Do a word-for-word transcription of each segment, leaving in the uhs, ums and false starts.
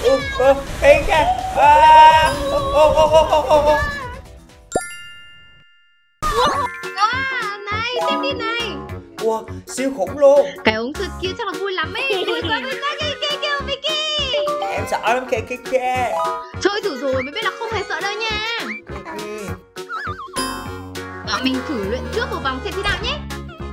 Ủa, ủa, Hiền kìa. À, ô, ô, ô, ô, ô, ô, ô. Wow, này, xem đi này. Wow, siêu khủng luôn. Cái ống trượt kia chắc là vui lắm ấy. Vui quá, vui quá, kia, kia, kia, Vicky. Em sợ lắm kìa kìa kìa. Chơi thử rồi mới biết là không hề sợ đâu nha. Ừ. Bọn mình thử luyện trước một vòng xem thế nào nhé.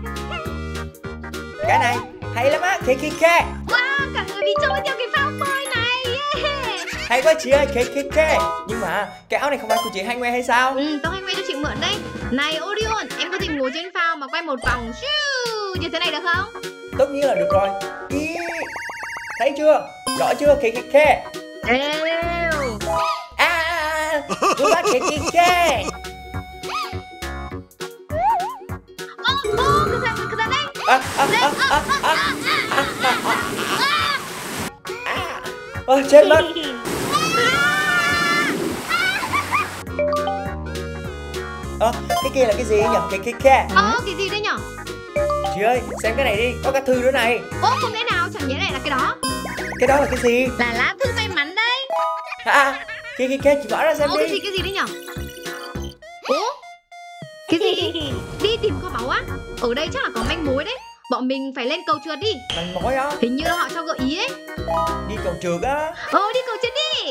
Cái này hay lắm á, kìa kìa kìa. Wow, cả người bị trôi theo cái phao bơi này. Yeah. Hay quá chị ơi, kìa kìa kìa. Nhưng mà cái áo này không phải của chị Hai Ngoe hay sao? Ừ, tao hay quay cho chị mượn đây. Này Orion, em có thể ngồi trên phao mà quay một vòng siêu như thế này được không? Tất nhiên là được rồi. Ý. Thấy chưa? Rõ chưa? Kìa kìa kìa. Đều. À, à, à. Vui quá kìa kìa kìa. Ô, ô, cứ ra, cứ ra đây. À, à, à, à, à, à, à. Ôi chết mất. Ơ, cái kia là cái gì nhỉ? Cái kia kia. Ờ, cái gì đấy nhở? Chị ơi, xem cái này đi, có cả thư nữa này. Ô, không lẽ nào, chẳng nhẽ này là cái đó? Cái đó là cái gì? Là lá thư may mắn đây. À, kia kia kia, chị mở ra xem Ô, đi. cái gì, cái gì đấy nhở? Ủa? Cái gì? Đi tìm kho báu á? Ở đây chắc là có manh mối đấy. Bọn mình phải lên cầu trượt đi. Manh mối á? Hình như là họ cho gợi ý ấy. Đi cầu trượt á? Ờ, đi cầu trượt đi.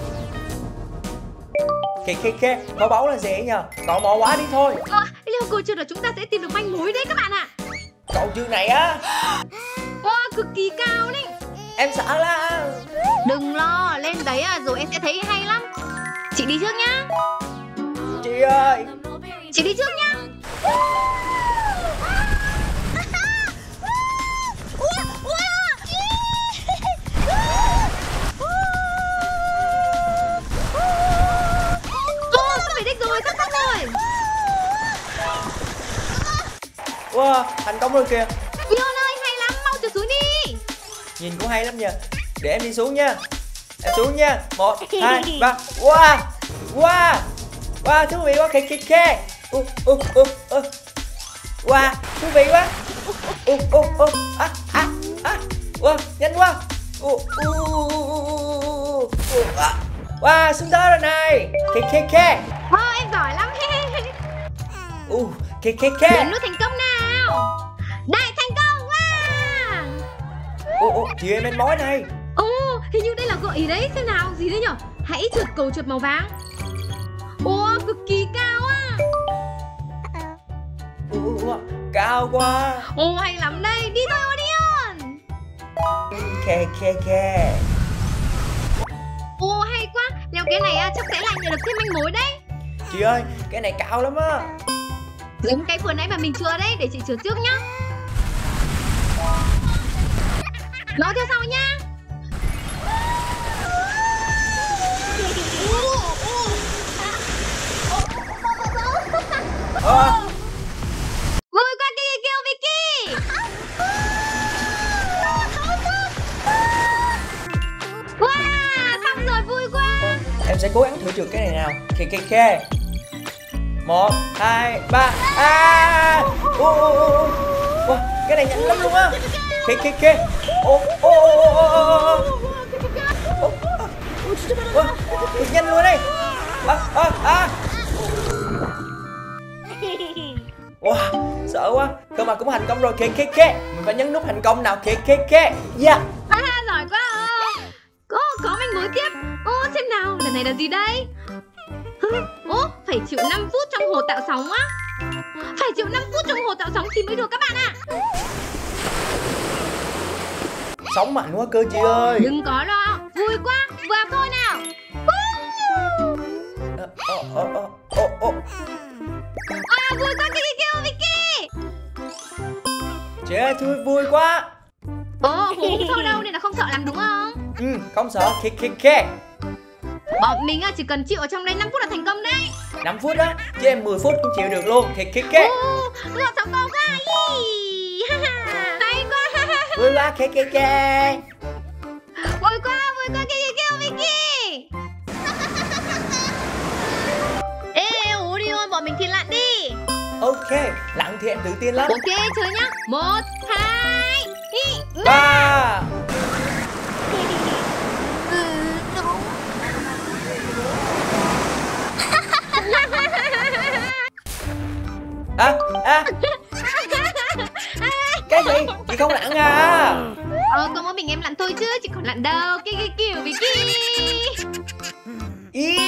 Kia kia kia, kho báu là gì nhờ? Tò mò quá đi thôi. Ờ, liệu cầu trượt là chúng ta sẽ tìm được manh mối đấy các bạn ạ. Cầu trượt này á? Wow, cực kỳ cao đấy. Em sợ lắm. Đừng lo, lên đấy à, rồi em sẽ thấy hay lắm. Chị đi trước nhá. Chị ơi. Chị đi trước nhá. Ô, sắp về đích rồi, sắp sắp rồi. Wow, thành công rồi kìa. Yon ơi, hay lắm, mau trượt xuống đi. Nhìn cũng hay lắm nha. Để em đi xuống nha. Em xuống nha. Một, hai, ba. Wow. Wow. Wow, thú vị quá. Kìa kìa kìa. Uh, uh, uh, uh. Wow, thú vị quá. Uh, uh, uh. À, à, à. Wow, nhanh quá. Uh, uh, uh, uh, uh. À. Wow, xuống tới rồi này. Kìa kìa kìa. Wow, em giỏi lắm. Uh, kìa kìa kìa. Nhấn nút thành công nào. Đại thành công. Wow. Uh, uh, chị em lên mối này. Ồ, hình như đây là gợi ý đấy. Xem nào, gì đấy nhở? Hãy trượt cầu trượt màu vàng. Ồ, cực kỳ cao á. Uh, uh, cao quá. Ồ, hay lắm đây. Đi thôi Orion. Kìa kìa kìa. Ồ, hay quá. Leo cái này á, chắc sẽ lại nhận được thêm manh mối đấy. Chị ơi, cái này cao lắm á. Giống cái vừa nãy mà mình chưa đấy. Để chị trượt trước nhá. Nó theo sau nhá. À. Vui quá kia kêu Vicky. Wow, xong rồi, vui quá. Em sẽ cố gắng thử trượt cái này nào. Kìa kìa kìa. Một, hai, ba. À. Ô, ô, ô, ô. Cái này nhanh lắm luôn á. Kìa kìa kìa. Ô, ô, ô, ô, ô, ô. Ô, cực nhanh luôn đi. À, à, à. Wow, sợ quá. Cơ mà cũng thành công rồi. Kìa kìa kìa. Mình phải nhấn nút thành công nào. Kìa kìa kìa. Yeah. À, giỏi quá. Có, có manh mối tiếp. Ô, xem nào, lần này là gì đây? Ô, phải chịu năm phút trong hồ tạo sóng á. Phải chịu năm phút trong hồ tạo sóng thì mới được các bạn ạ. Sóng mạnh quá cơ chị ơi. Đừng có lo, vui quá, vào thôi nào. Ô, ô, ô, ô, ô. À, vui quá, kia kêu Vicky. Chị ơi, vui vui quá. Ồ, hồ không sâu đâu nên là không sợ lắm đúng không? Ừ, không sợ. Kìa kìa kìa. Bọn mình chỉ cần chịu ở trong đây năm phút là thành công đấy. năm phút á, chứ em mười phút cũng chịu được luôn. Kìa kìa kìa. Ồ, lọt sóng cao quá. Hay quá. Vui quá. Kìa kìa kìa. Vui quá, vui quá, kia kêu Vicky. Ê, Orion, bọn mình thì lặn đi. Ok, lặn thì em tự tin lắm. Ok, chơi nhá. Một, hai, ba. Ba. Ừ. À, à. Cái gì? Chị không lặn à? Ờ, có mỗi mình em lặn thôi chứ, chị còn lặn đâu. Cái cái kiểu vì kia. Ý.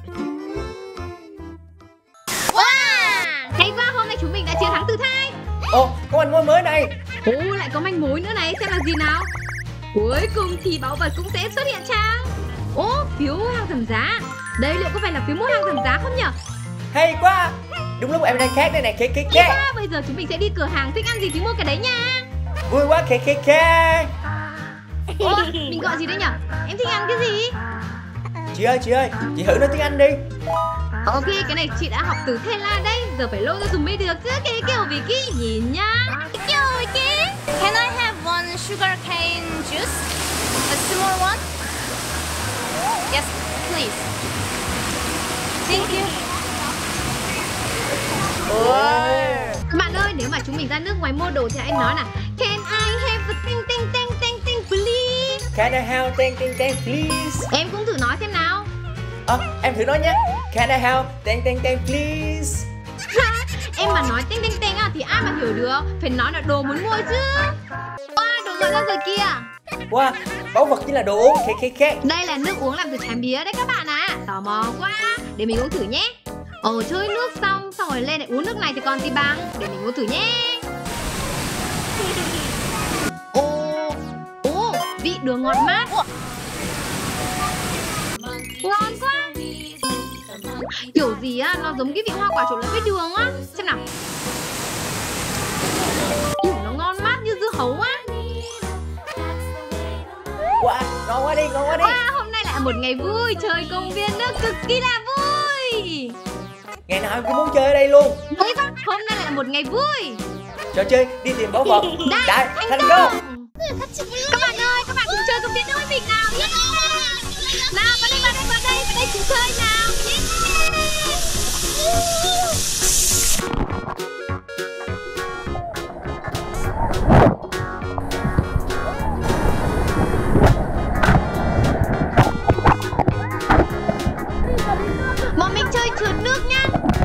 Wow, hay quá, hôm nay chúng mình đã chiến thắng thử thai. Ồ, có manh mối mới này. Ồ, lại có manh mối nữa này, xem là gì nào. Cuối cùng thì báu vật cũng sẽ xuất hiện chăng? Ồ, phiếu hàng thần giá. Đây liệu có phải là phiếu mua hàng thần giá không nhỉ? Hay quá. Đúng lúc em đang khát đây này, khê khê khê. À, bây giờ chúng mình sẽ đi cửa hàng, thích ăn gì thì mua cái đấy nha. Vui quá, khê khê khê. Ồ, mình gọi gì đây nhỉ? Em thích ăn cái gì? Chị ơi, chị ơi, chị thử nói tiếng Anh đi. Ok, cái này chị đã học từ Thela đây. Giờ phải lôi ra dùng mới được chứ. Cái kiểu vì kia nhìn nhá. Cái kiểu vì kia. Can I have one sugar cane juice? A small one? Yes, please. Thank you. Các bạn ơi, nếu mà chúng mình ra nước ngoài mua đồ thì hãy nói là Can I have a ting ting ting ting ting please? Can I have ten ten ten please? Em cũng thử nói xem nào. À, em thử nói nhé. Can I have ten ten ten please? Em mà nói ting ting ting à, thì ai mà hiểu được. Phải nói là đồ muốn mua chứ. Wow, đồ gọi ra rồi kìa. Wow, báu vật chính là đồ uống. Khê khê khê. Đây là nước uống làm từ trái mía đấy các bạn à. Tò mò quá. Để mình uống thử nhé. Ồ, chơi nước xong, xong rồi lên lại uống nước này thì còn gì bằng. Để mình uống thử nhé. Ồ, ồ, vị đường ngọt mát. Ngon quá. Kiểu gì á, nó giống cái vị hoa quả trộn lẫn với đường á. Xem nào. Kiểu nó ngon mát như dưa hấu á. Wow, ngon quá đi, ngon quá đi. Wow, hôm nay lại là một ngày vui. Chơi công viên nước cực kỳ là vui. Ngày nào em cũng muốn chơi ở đây luôn. Ôi vâng, hôm nay lại là một ngày vui. Trò chơi đi tìm báu vật đã thành công. Các bạn ơi, các bạn cùng chơi công viên nước với mình nào. Yeah. Nào, vào đây, vào đây, vào đây, vào đây cùng chơi nào. Bọn mình chơi trượt nước nhá.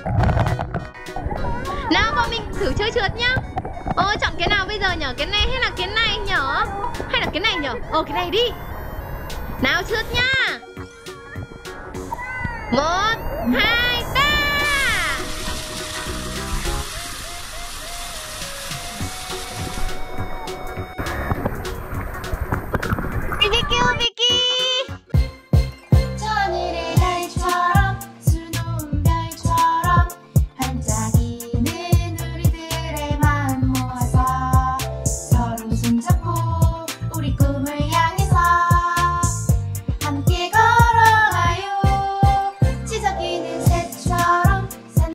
Nào, bọn mình thử chơi trượt nhá. Ôi, chọn cái nào bây giờ nhở? Cái này hay là cái này nhở? Hay là cái này nhở? Ồ, cái này đi. Nào, trượt nhá. Một, hai.